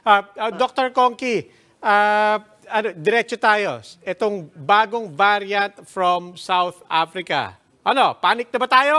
Dr. Conky, diretso tayo. Itong bagong variant from South Africa. Ano, panic na ba tayo?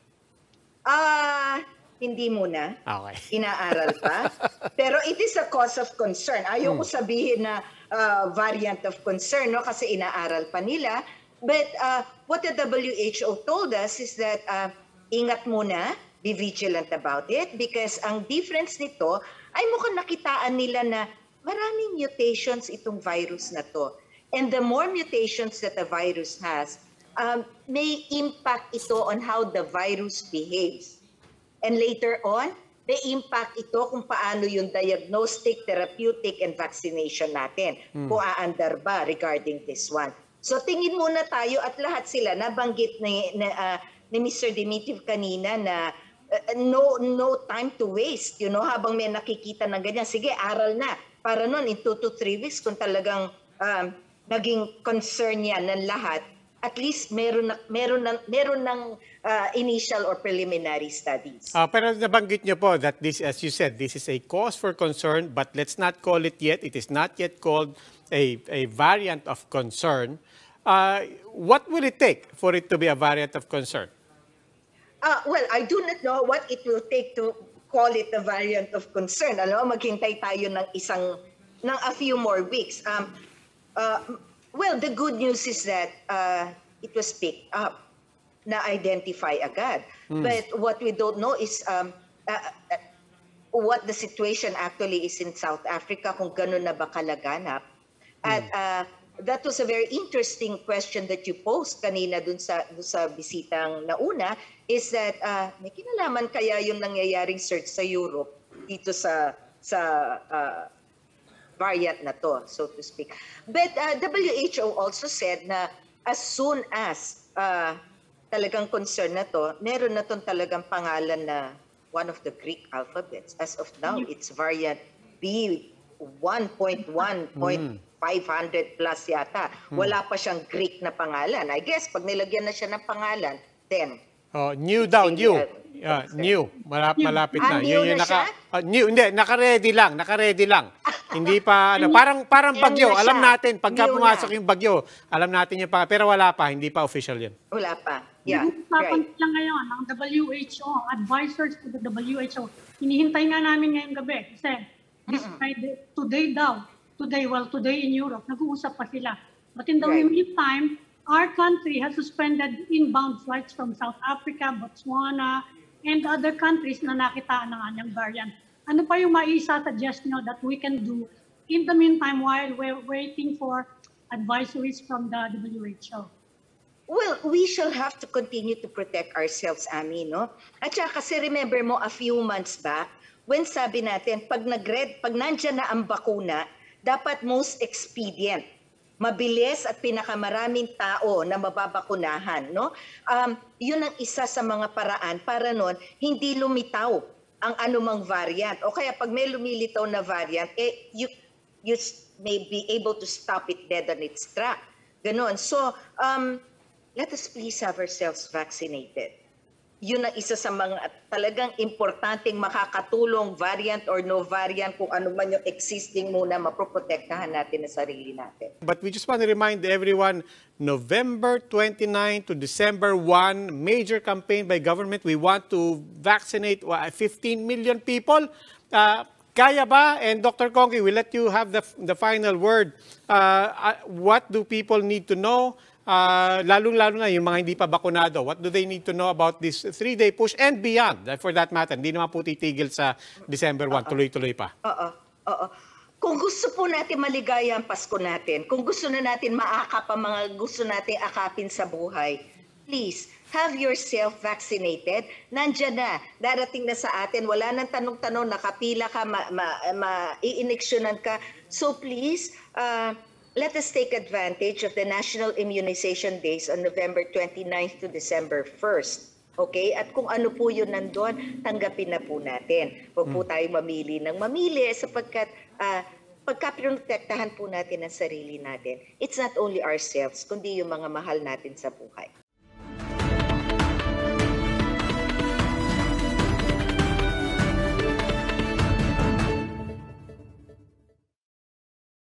Hindi muna. Okay. Inaaral pa. Pero it is a cause of concern. Ayoko sabihin na variant of concern, no? Kasi inaaral pa nila. But what the WHO told us is that ingat muna, be vigilant about it, because ang difference nito ay mukhang nakitaan nila na maraming mutations itong virus na to. And the more mutations that the virus has, may impact ito on how the virus behaves. And later on, may impact ito kung paano yung diagnostic, therapeutic, and vaccination natin. Kung aandar ba regarding this one. So tingin muna tayo at lahat sila, nabanggit ni Mr. Dimitriv kanina na no time to waste. You know, habang may nakikita ng ganyan, sige, aral na. Para nun, in 2 to 3 weeks, kung talagang naging concern yan ng lahat, at least meron ng initial or preliminary studies. Pero nabanggit niyo po that this, as you said, this is a cause for concern, but let's not call it yet. It is not yet called a variant of concern. What will it take for it to be a variant of concern? Well, I do not know what it will take to call it a variant of concern. Maghintay tayo ng a few more weeks. Well, the good news is that it was picked up, na-identify agad. But what we don't know is what the situation actually is in South Africa, kung gano'n na ba kalaganap. At that was a very interesting question that you posed kanina dun sa bisitang nauna, is that may kinalaman kaya yung nangyayaring surge sa Europe dito sa variant na to, so to speak. But WHO also said na as soon as talagang concern na to, meron na tong talagang pangalan na one of the Greek alphabets. As of now, it's variant B1.1.500 plus yata. Wala pa siyang Greek na pangalan. I guess pag nilagyan na siya ng pangalan, then new daw, new. New. Malapit na. New na siya? New, hindi, naka-ready lang. Hindi pa, parang bagyo. Alam natin, pagka pumasok yung bagyo, alam natin yung pero wala pa, hindi pa official yun. Wala pa. Yeah, right. Lang ngayon, ang WHO, advisors to the WHO, hinihintay nga namin ngayong gabi. Kasi this Friday, today in Europe, nag-uusap pa sila. But in the meantime, our country has suspended inbound flights from South Africa, Botswana, and other countries na nakitaan ng anyang variant. Ano pa yung maisa-suggest nyo that we can do in the meantime while we're waiting for advisories from the WHO? Well, we shall have to continue to protect ourselves, Ami, no? At saka kasi remember mo, a few months back, when sabi natin, pag nandyan na ang bakuna, dapat most expedient, mabilis at pinakamaraming tao na mababakunahan, no? Yun ang isa sa mga paraan para nun hindi lumitaw ang anumang variant. O kaya pag may lumilitaw na variant, you may be able to stop it dead on its track. Ganon. So, let us please have ourselves vaccinated. Yun ang isa sa mga talagang importanteng makakatulong, variant or no variant, kung ano man yung existing muna, maproprotektahan natin ang sarili natin. But we just want to remind everyone, November 29 to December 1, major campaign by government. We want to vaccinate 15 million people. Kaya ba? And Dr. Conky, we'll let you have the final word. What do people need to know? Lalo na yung mga hindi pa bakunado, what do they need to know about this 3-day push and beyond, for that matter? Hindi naman po titigil sa December 1, tuloy-tuloy pa. Kung gusto po natin maligaya ang Pasko natin, kung gusto na natin maakap ang mga gusto natin akapin sa buhay, please, have yourself vaccinated. Nandiyan na, darating na sa atin, wala nang tanong-tanong, nakapila ka, i-ineksyonan ka. So please, let us take advantage of the National Immunization Days on November 29th to December 1st. Okay? At kung ano po yun nandun, tanggapin na po natin. Huwag po tayo mamili sapagkat pagkaprotektahan po natin ang sarili natin, it's not only ourselves, kundi yung mga mahal natin sa buhay.